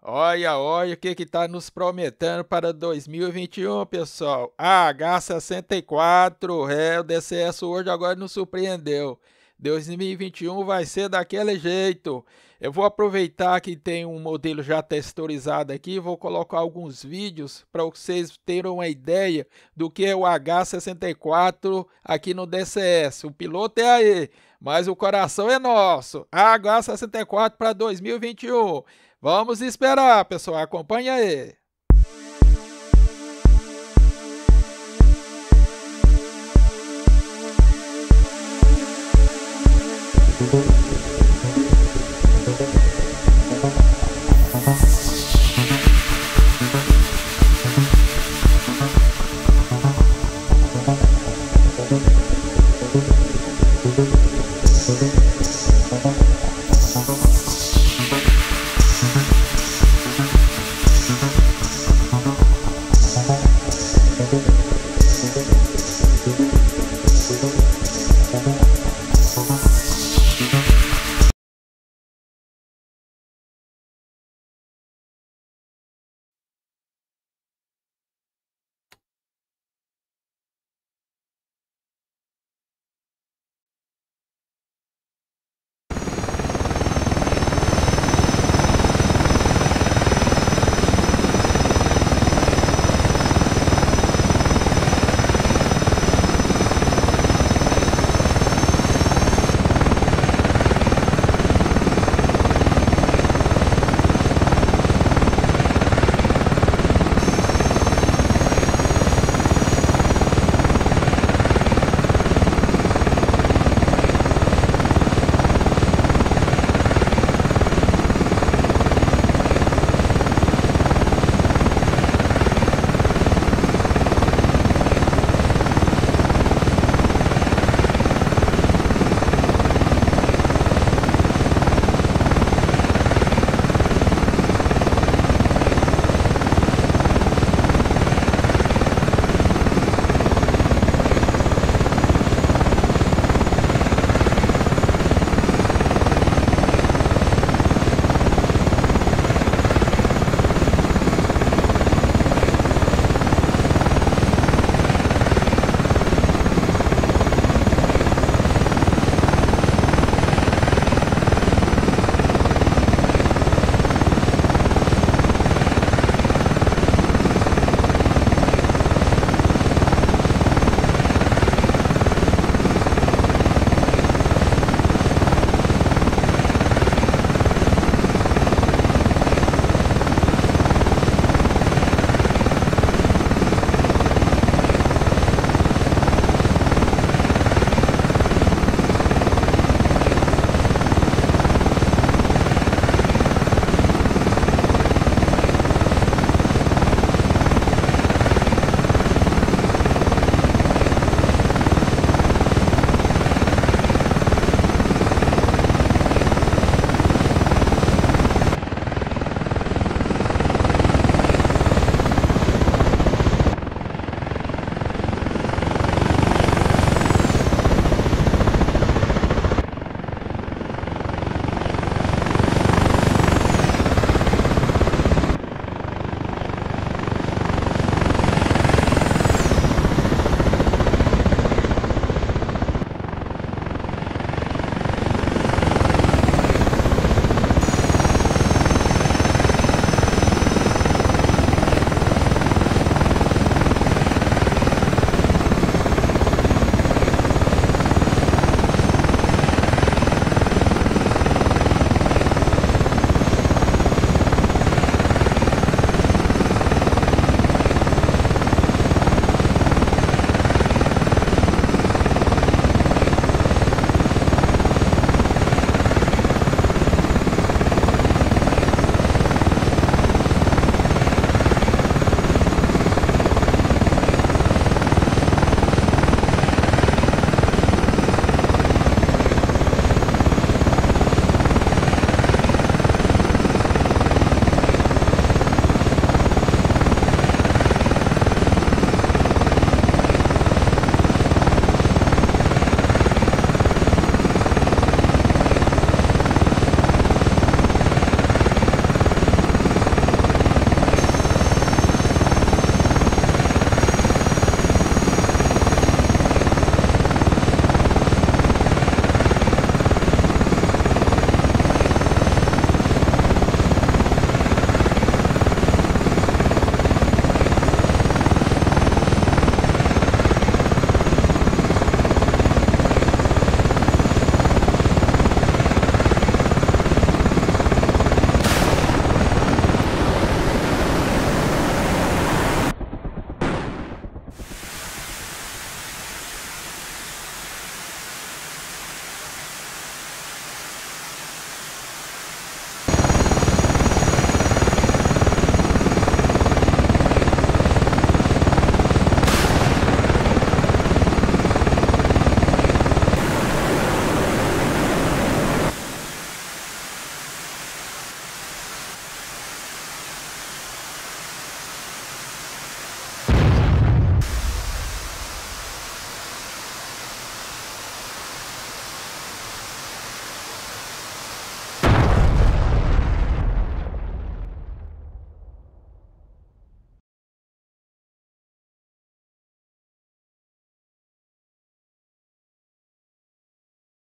Olha, olha o que está nos prometendo para 2021, pessoal. A H64, o DCS hoje agora nos surpreendeu. 2021 vai ser daquele jeito. Eu vou aproveitar que tem um modelo já texturizado aqui, vou colocar alguns vídeos para vocês terem uma ideia do que é o H64 aqui no DCS. O piloto é aí, mas o coração é nosso. H64 para 2021. Vamos esperar, pessoal. Acompanha aí.